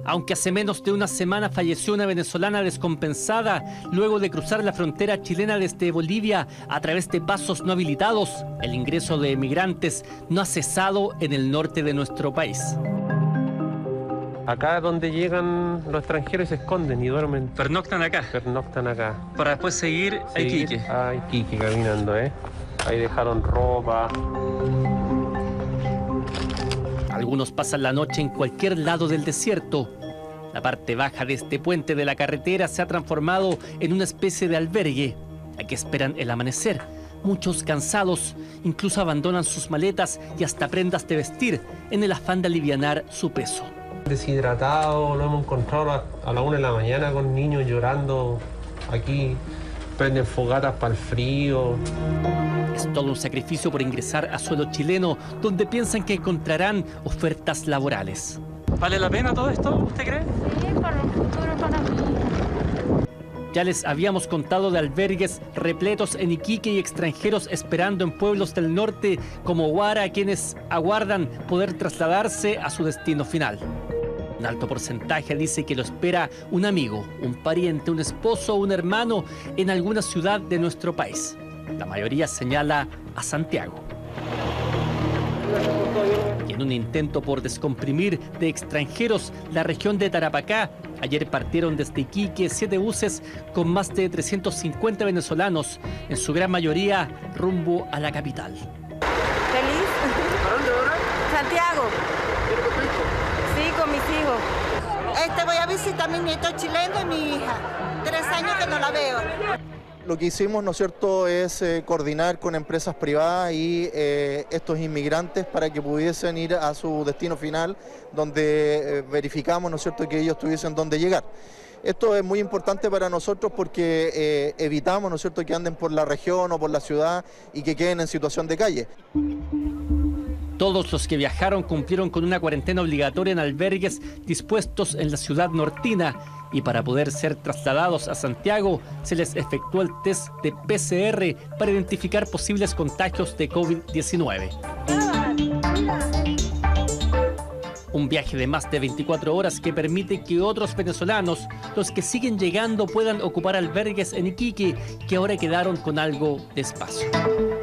Aunque hace menos de una semana falleció una venezolana descompensada luego de cruzar la frontera chilena desde Bolivia a través de pasos no habilitados, el ingreso de migrantes no ha cesado en el norte de nuestro país. Acá es donde llegan los extranjeros y se esconden y duermen. Pernoctan acá. Pernoctan acá. Para después seguir a Iquique. A Iquique caminando, Ahí dejaron ropa. Algunos pasan la noche en cualquier lado del desierto. La parte baja de este puente de la carretera se ha transformado en una especie de albergue. Aquí esperan el amanecer. Muchos cansados, incluso abandonan sus maletas y hasta prendas de vestir en el afán de alivianar su peso. Deshidratado, lo hemos encontrado a la 1 de la mañana con niños llorando. Aquí prenden fogatas para el frío. Es todo un sacrificio por ingresar a suelo chileno, donde piensan que encontrarán ofertas laborales. ¿Vale la pena todo esto, usted cree? Sí, para un futuro para mí. Ya les habíamos contado de albergues repletos en Iquique y extranjeros esperando en pueblos del norte como Huara, quienes aguardan poder trasladarse a su destino final. Un alto porcentaje dice que lo espera un amigo, un pariente, un esposo o un hermano en alguna ciudad de nuestro país. La mayoría señala a Santiago. Y en un intento por descomprimir de extranjeros la región de Tarapacá, ayer partieron desde Iquique 7 buses con más de 350 venezolanos, en su gran mayoría rumbo a la capital. ¿Feliz? ¿Para dónde ahora? Santiago. ¿Tiene con tu hijo? Sí, con mis hijos. Voy a visitar a mi nieto chileno y mi hija. 3 años que no la veo. Lo que hicimos, ¿no es cierto?, es coordinar con empresas privadas y estos inmigrantes para que pudiesen ir a su destino final, donde verificamos, ¿no es cierto?, que ellos tuviesen dónde llegar. Esto es muy importante para nosotros porque evitamos, ¿no es cierto?, que anden por la región o por la ciudad y que queden en situación de calle. Todos los que viajaron cumplieron con una cuarentena obligatoria en albergues dispuestos en la ciudad nortina, y para poder ser trasladados a Santiago se les efectuó el test de PCR para identificar posibles contagios de COVID-19. Un viaje de más de 24 horas que permite que otros venezolanos, los que siguen llegando, puedan ocupar albergues en Iquique, que ahora quedaron con algo de espacio.